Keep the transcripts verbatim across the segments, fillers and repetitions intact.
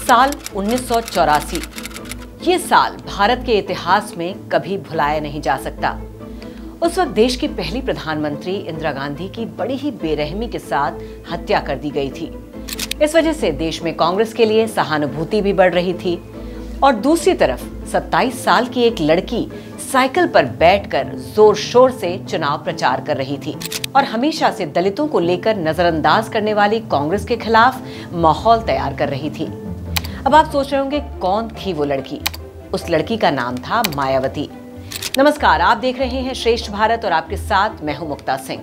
साल उन्नीस सौ चौरासी। ये साल भारत के इतिहास में कभी भुलाया नहीं जा सकता। उस वक्त देश की पहली प्रधानमंत्री इंदिरा गांधी की बड़ी ही बेरहमी के साथ हत्या कर दी गई थी। इस वजह से देश में कांग्रेस के लिए सहानुभूति भी बढ़ रही थी और दूसरी तरफ सत्ताईस साल की एक लड़की साइकिल पर बैठकर जोर शोर से चुनाव प्रचार कर रही थी और हमेशा से दलितों को लेकर नजरअंदाज करने वाली कांग्रेस के खिलाफ माहौल तैयार कर रही थी। अब आप सोच रहे होंगे कौन थी वो लड़की? उस लड़की का नाम था मायावती। नमस्कार, आप देख रहे हैं श्रेष्ठ भारत और आपके साथ मैं हूं मुक्ता सिंह।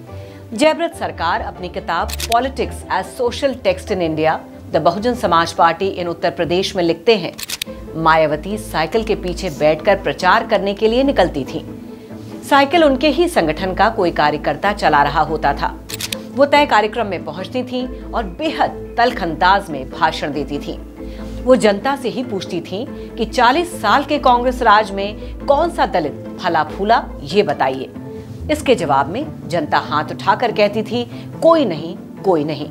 जयव्रत सरकार अपनी किताब politics as social text in India the Bahujan Samaj Party इन उत्तर प्रदेश में लिखते हैं, मायावती साइकिल के पीछे बैठकर प्रचार करने के लिए निकलती थी। साइकिल उनके ही संगठन का कोई कार्यकर्ता चला रहा होता था। वो तय कार्यक्रम में पहुंचती थी और बेहद तल्ख अंदाज में भाषण देती थी। वो जनता से ही पूछती थी कि चालीस साल के कांग्रेस राज में कौन सा दलित फला फूला, ये बताइए। इसके जवाब में जनता हाथ उठाकर कहती थी, कोई नहीं, कोई नहीं।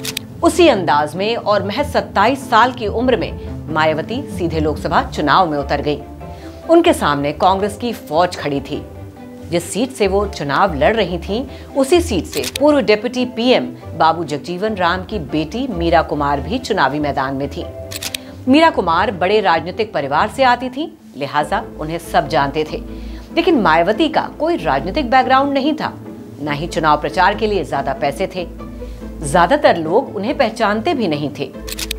उसी अंदाज में और महज सत्ताईस साल की उम्र में मायावती सीधे लोकसभा चुनाव में उतर गई। उनके सामने कांग्रेस की फौज खड़ी थी। जिस सीट से वो चुनाव लड़ रही थीं, उसी सीट से पूर्व डिप्टी पीएम बाबू जगजीवन राम की बेटी मीरा कुमार भी चुनावी मैदान में थी। मीरा कुमार बड़े राजनीतिक परिवार से आती थी, लिहाजा उन्हें सब जानते थे। लेकिन मायावती का कोई राजनीतिक बैकग्राउंड नहीं था, न ही चुनाव प्रचार के लिए ज्यादा पैसे थे। ज्यादातर लोग उन्हें पहचानते भी नहीं थे।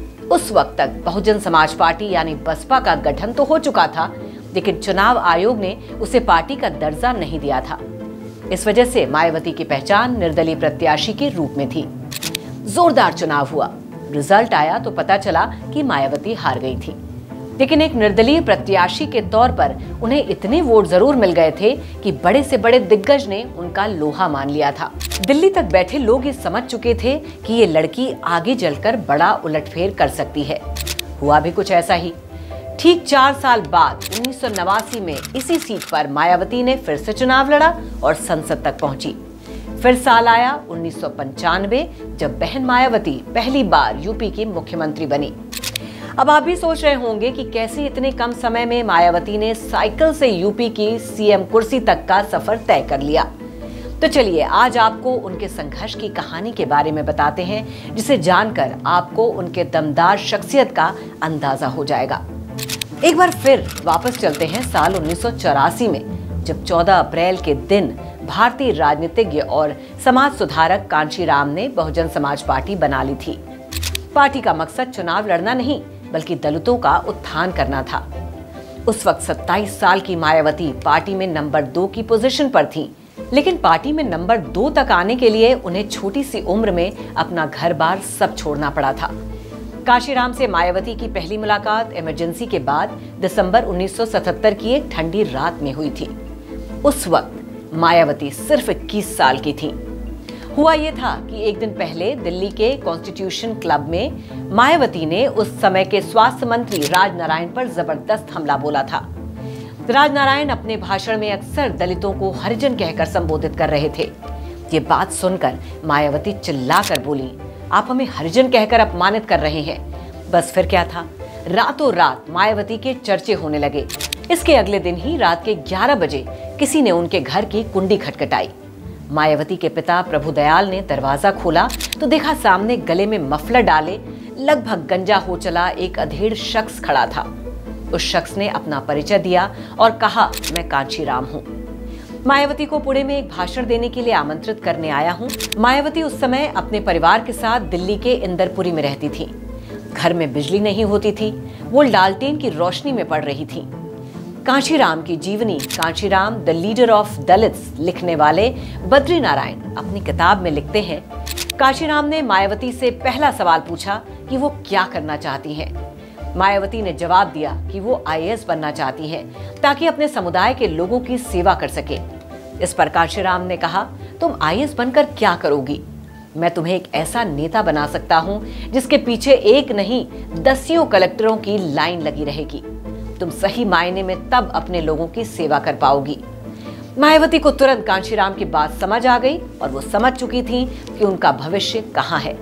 उस वक्त तक बहुजन समाज पार्टी यानी बसपा का गठन तो हो चुका था, लेकिन चुनाव आयोग ने उसे पार्टी का दर्जा नहीं दिया था। इस वजह से मायावती की पहचान निर्दलीय प्रत्याशी के रूप में थी। जोरदार चुनाव हुआ। रिजल्ट आया तो पता चला कि मायावती हार गई थी, लेकिन एक निर्दलीय प्रत्याशी के तौर पर उन्हें इतने वोट जरूर मिल गए थे कि बड़े से बड़े दिग्गज ने उनका लोहा मान लिया था। दिल्ली तक बैठे लोग ये समझ चुके थे कि ये लड़की आगे चलकर बड़ा उलटफेर कर सकती है। हुआ भी कुछ ऐसा ही। ठीक चार साल बाद उन्नीस सौ नवासी में इसी सीट पर मायावती ने फिर से चुनाव लड़ा और संसद तक पहुंची। फिर साल आया उन्नीस सौ पंचानवे, जब बहन मायावती पहली बार यूपी की मुख्यमंत्री बनी। अब आप भी सोच रहे होंगे कि कैसे इतने कम समय में मायावती ने साइकिल से यूपी की सीएम कुर्सी तक का सफर तय कर लिया। तो चलिए आज आपको उनके संघर्ष की कहानी के बारे में बताते हैं, जिसे जानकर आपको उनके दमदार शख्सियत का अंदाजा हो जाएगा। एक बार फिर वापस चलते हैं साल उन्नीस सौ चौरासी में, जब चौदह अप्रैल के दिन भारतीय राजनीतिज्ञ और समाज सुधारक कांशीराम ने बहुजन समाज पार्टी बना ली थी। पार्टी का मकसद चुनाव लड़ना नहीं, बल्कि दलितों का उत्थान करना था। उस वक्त सत्ताईस साल की मायावती पार्टी में नंबर दो की पोजीशन पर थी, लेकिन पार्टी में नंबर दो तक आने के लिए उन्हें छोटी सी उम्र में अपना घर बार सब छोड़ना पड़ा था। कांशीराम से मायावती की पहली मुलाकात इमरजेंसी के बाद दिसंबर उन्नीस सौ सतहत्तर की एक ठंडी रात में हुई थी। उस वक्त मायावती सिर्फ इक्कीस साल की थी। हुआ ये था कि एक दिन पहले दिल्ली के कॉन्स्टिट्यूशन क्लब में मायावती ने उस समय के स्वास्थ्य मंत्री राजनारायण पर जबरदस्त हमला बोला था। राजनारायण अपने भाषण में अक्सर दलितों को हरिजन कहकर संबोधित कर रहे थे। ये बात सुनकर मायावती चिल्लाकर बोली, आप हमें हरिजन कहकर अपमानित कर रहे हैं। बस फिर क्या था, रातों रात मायावती के चर्चे होने लगे। इसके अगले दिन ही रात के ग्यारह बजे किसी ने उनके घर की कुंडी खटखटाई। मायावती के पिता प्रभुदयाल ने दरवाजा खोला तो देखा सामने गले में मफलर डाले लगभग गंजा हो चला एक अधेड़ शख्स खड़ा था। उस शख्स ने अपना परिचय दिया और कहा, मैं कांशीराम हूँ। मायावती को पुणे में एक भाषण देने के लिए आमंत्रित करने आया हूँ। मायावती उस समय अपने परिवार के साथ दिल्ली के इंदरपुरी में रहती थी। घर में बिजली नहीं होती थी, वो लालटेन की रोशनी में पड़ रही थी। कांशीराम की जीवनी Kanshiram the leader of Dalits लिखने वाले बद्री नारायण अपनी किताब में लिखते हैं, कांशीराम ने मायावती से पहला सवाल पूछा कि वो क्या करना चाहती हैं। मायावती ने जवाब दिया कि वो आई ए एस बनना चाहती हैं ताकि अपने समुदाय के लोगों की सेवा कर सके। इस पर कांशीराम ने कहा, तुम आई ए एस बनकर क्या करोगी? मैं तुम्हें एक ऐसा नेता बना सकता हूं जिसके पीछे एक नहीं दसियों कलेक्टरों की लाइन लगी रहेगी। तुम सही मायने में तब अपने लोगों की सेवा कर पाओगी। मायावती को तुरंत कांशीराम की बात समझ आ गई और वो समझ चुकी थी कि उनका भविष्य कहाँ है।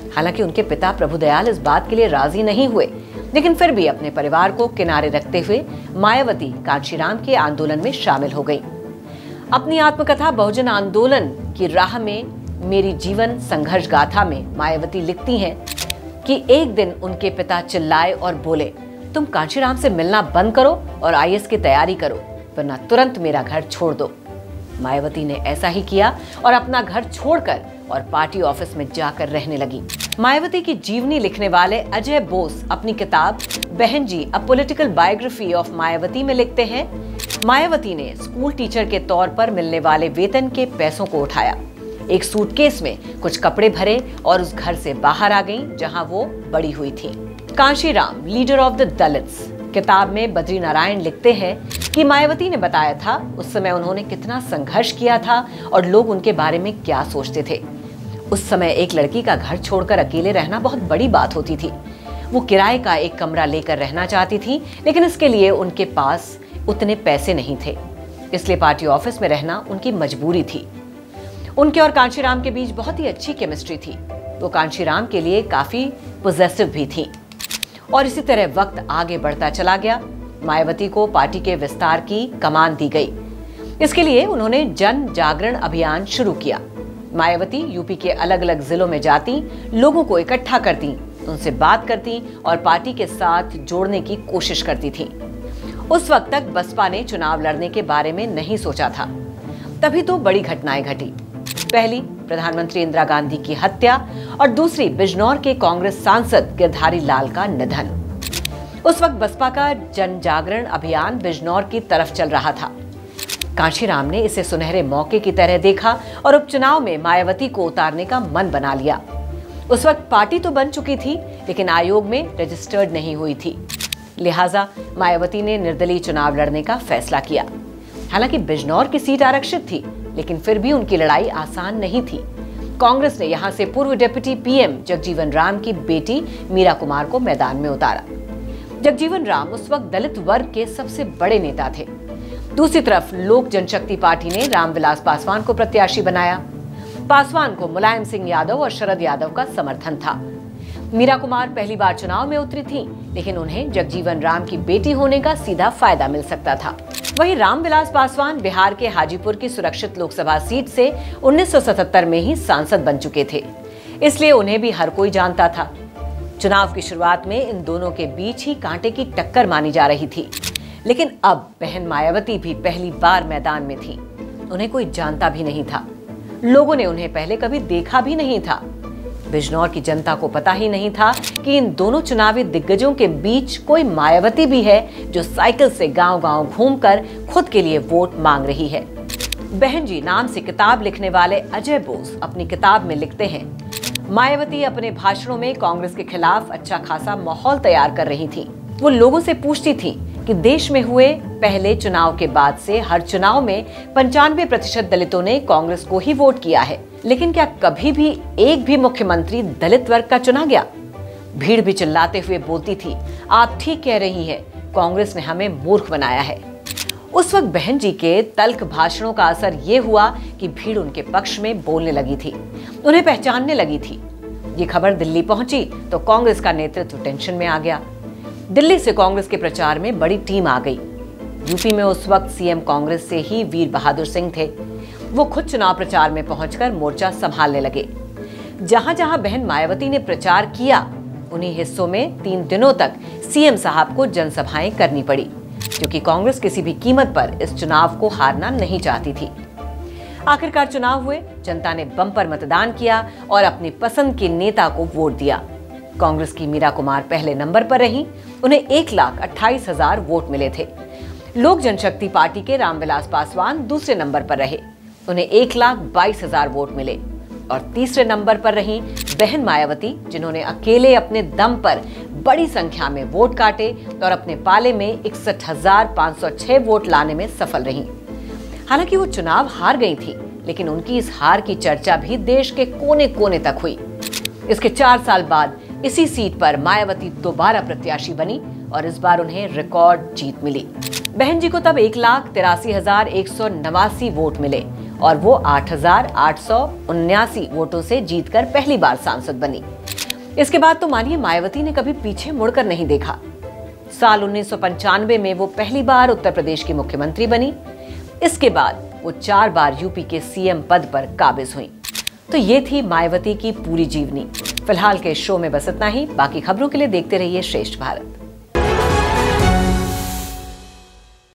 हालांकि उनके पिता प्रभुदयाल इस बात के लिए राजी नहीं हुए, लेकिन फिर भी अपने परिवार को किनारे रखते हुए मायावती कांशीराम के आंदोलन में शामिल हो गई। अपनी आत्मकथा बहुजन आंदोलन की राह में मेरी जीवन संघर्ष गाथा में मायावती लिखती हैं कि एक दिन उनके पिता चिल्लाए और बोले, तुम कांशीराम से मिलना बंद करो और आई ए एस की तैयारी करो, वरना तुरंत मेरा घर छोड़ दो। मायावती ने ऐसा ही किया और अपना घर छोड़कर और पार्टी ऑफिस में जाकर रहने लगी। मायावती की जीवनी लिखने वाले अजय बोस अपनी किताब Behen ji a political biography of Mayawati में लिखते हैं, मायावती ने स्कूल टीचर के तौर पर मिलने वाले वेतन के पैसों को उठाया, एक सूटकेस में कुछ कपड़े भरे और उस घर से बाहर आ गईं जहां वो बड़ी हुई थी। Kanshiram leader of the Dalits किताब में बद्री नारायण लिखते हैं कि मायावती ने बताया था उस समय उन्होंने कितना संघर्ष किया था और लोग उनके बारे में क्या सोचते थे। उस समय एक लड़की का घर छोड़कर अकेले रहना बहुत बड़ी बात होती थी। वो किराए का एक कमरा लेकर रहना चाहती थी, लेकिन इसके लिए उनके पास उतने पैसे नहीं थे, इसलिए पार्टी ऑफिस में रहना उनकी मजबूरी थी। उनके और कांशीराम के बीच बहुत ही अच्छी केमिस्ट्री थी। वो कांशीराम के लिए काफी पॉजिटिव भी थी और इसी तरह वक्त आगे बढ़ता चला गया। मायावती को पार्टी के विस्तार की कमान दी गई। इसके लिए उन्होंने जन जागरण अभियान शुरू किया। मायावती यूपी के अलग अलग जिलों में जाती, लोगों को इकट्ठा करती, उनसे बात करती और पार्टी के साथ जोड़ने की कोशिश करती थी। उस वक्त तक बसपा ने चुनाव लड़ने के बारे में नहीं सोचा था। तभी तो बड़ी घटनाएं घटी। पहली, प्रधानमंत्री इंदिरा गांधी की हत्या और दूसरी, बिजनौर के कांग्रेस सांसद गिरधारी लाल का निधन। उस वक्त बसपा का जन जागरण अभियान बिजनौर की तरफ चल रहा था। कांशीराम ने इसे सुनहरे मौके की तरह देखा और उपचुनाव में मायावती को उतारने का मन बना लिया। उस वक्त पार्टी तो बन चुकी थी, लेकिन आयोग में रजिस्टर्ड नहीं हुई थी। लिहाजा मायावती ने निर्दलीय चुनाव लड़ने का फैसला किया। हालांकि बिजनौर की सीट आरक्षित थी, लेकिन फिर भी उनकी लड़ाई आसान नहीं थी। कांग्रेस ने यहां से पूर्व deputy P M Jagjivan Ram की बेटी मीरा कुमार को मैदान में उतारा। जगजीवन राम उस वक्त दलित वर्ग के सबसे बड़े नेता थे। दूसरी तरफ लोक जनशक्ति पार्टी ने रामविलास पासवान को प्रत्याशी बनाया। पासवान को मुलायम सिंह यादव और शरद यादव का समर्थन था। मीरा कुमार पहली बार चुनाव में उतरी थी, लेकिन उन्हें जगजीवन राम की बेटी होने का सीधा फायदा मिल सकता था। वहीं रामविलास पासवान बिहार के हाजीपुर की सुरक्षित लोकसभा सीट से उन्नीस सौ सतहत्तर में ही सांसद बन चुके थे, इसलिए उन्हें भी हर कोई जानता था। चुनाव की शुरुआत में इन दोनों के बीच ही कांटे की टक्कर मानी जा रही थी, लेकिन अब बहन मायावती भी पहली बार मैदान में थी। उन्हें कोई जानता भी नहीं था। लोगों ने उन्हें पहले कभी देखा भी नहीं था। बिजनौर की जनता को पता ही नहीं था कि इन दोनों चुनावी दिग्गजों के बीच कोई मायावती भी है जो साइकिल से गांव-गांव घूमकर खुद के लिए वोट मांग रही है। बहन जी नाम से किताब लिखने वाले अजय बोस अपनी किताब में लिखते हैं, मायावती अपने भाषणों में कांग्रेस के खिलाफ अच्छा खासा माहौल तैयार कर रही थी। वो लोगों से पूछती थी कि देश में हुए पहले चुनाव के बाद से हर चुनाव में पंचानवे प्रतिशत दलितों ने कांग्रेस को ही वोट किया है, लेकिन क्या कभी भी एक भी मुख्यमंत्री दलित वर्ग का चुना गया? भीड़ भी चिल्लाते हुए बोलती थी, आप ठीक कह रही हैं, कांग्रेस ने हमें मूर्ख बनाया है। उस वक्त बहन जी के तल्ख भाषणों का असर ये हुआ कि भीड़ उनके पक्ष में बोलने लगी थी, उन्हें पहचानने लगी थी। ये खबर दिल्ली पहुंची तो कांग्रेस का नेतृत्व टेंशन में आ गया। दिल्ली से कांग्रेस के प्रचार में बड़ी टीम आ गई। यूपी में उस वक्त सी एम कांग्रेस से ही वीर बहादुर सिंह थे। वो खुद चुनाव प्रचार में पहुंचकर मोर्चा संभालने लगे। जहां जहां बहन मायावती ने प्रचार किया, उन्हीं हिस्सों में तीन दिनों तक सी एम साहब को जनसभाएं करनी पड़ी, क्योंकि कांग्रेस किसी भी कीमत पर इस चुनाव को हारना नहीं चाहती थी। आखिरकार चुनाव हुए, जनता ने बम्पर मतदान किया और अपनी पसंद के नेता को वोट दिया। कांग्रेस की मीरा कुमार पहले नंबर पर रही, उन्हें एक लाख अट्ठाईस हजार वोट मिले थे। लोक जनशक्ति पार्टी के रामविलास पासवान दूसरे नंबर पर रहे, उन्हें एक लाख बाईस हजार वोट मिले। और तीसरे नंबर पर रही बहन मायावती, जिन्होंने अकेले अपने दम पर बड़ी संख्या में वोट काटे और अपने पाले में इकसठ हजार पाँच सौ छह वोट लाने में सफल रही। हालांकि वो चुनाव हार गई थी, लेकिन उनकी इस हार की चर्चा भी देश के कोने कोने तक हुई। इसके चार साल बाद इसी सीट पर मायावती दोबारा प्रत्याशी बनी और इस बार उन्हें रिकॉर्ड जीत मिली। बहन जी को तब एक लाख तिरासी हजार एक सौ नवासी वोट मिले और वो आठ हजार आठ सौ उन्यासी वोटों से जीतकर पहली बार सांसद बनी। इसके बाद तो मानिए मायावती ने कभी पीछे मुड़कर नहीं देखा। साल उन्नीस सौ पंचानवे में वो पहली बार उत्तर प्रदेश की मुख्यमंत्री बनी। इसके बाद वो चार बार यूपी के सीएम पद पर काबिज हुई। तो ये थी मायावती की पूरी जीवनी। फिलहाल के शो में बस इतना ही। बाकी खबरों के लिए देखते रहिए श्रेष्ठ भारत।